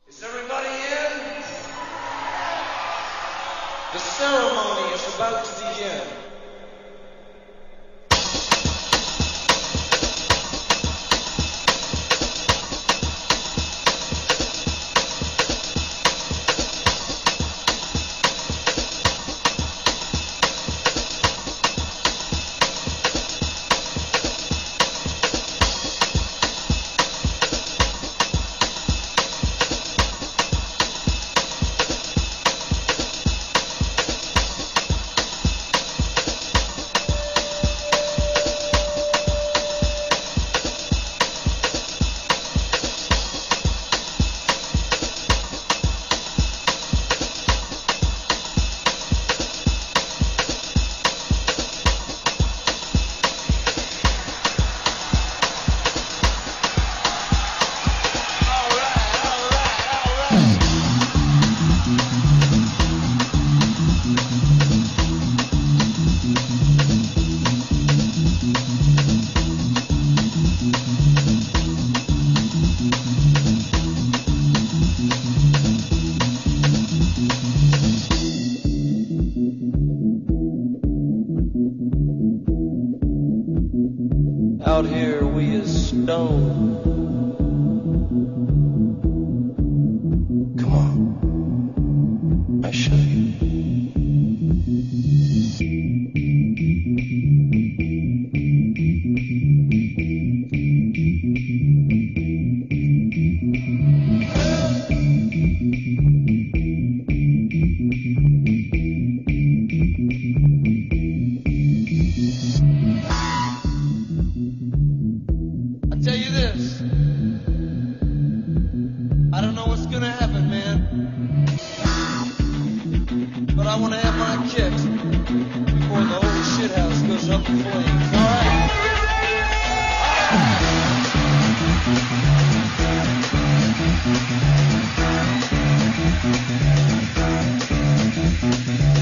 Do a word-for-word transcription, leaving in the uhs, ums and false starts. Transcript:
Is everybody in? The ceremony is about to begin. Out here we is stoned. Come on, I show you. I tell you this, I don't know what's gonna happen, man, but I wanna have my kicks before the whole shithouse goes up in flames, alright? Alright.